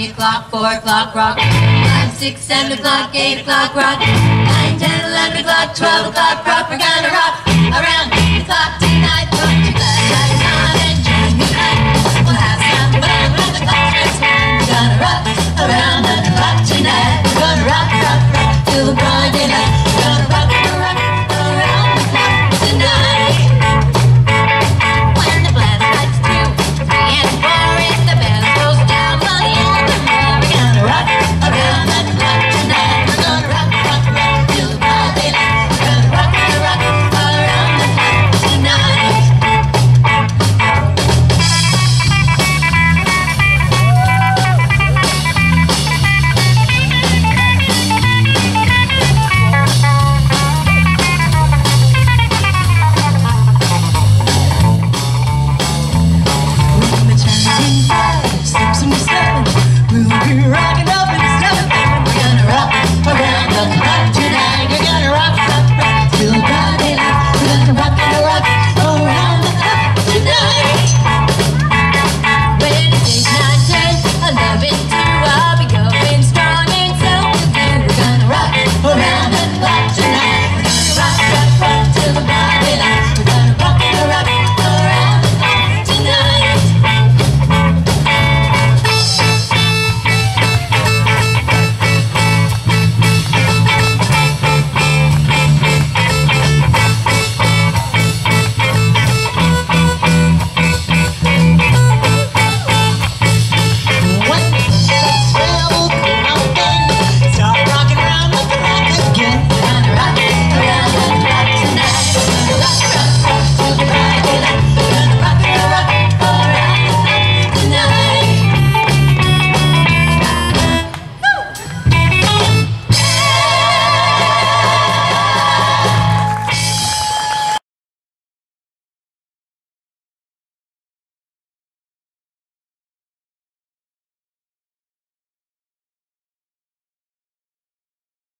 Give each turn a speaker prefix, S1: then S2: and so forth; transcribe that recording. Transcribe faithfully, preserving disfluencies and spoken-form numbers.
S1: three o'clock, four o'clock, rock. Five, six, seven o'clock, eight o'clock, rock. Nine, ten, eleven o'clock, twelve o'clock, rock. We're gonna rock around the clock.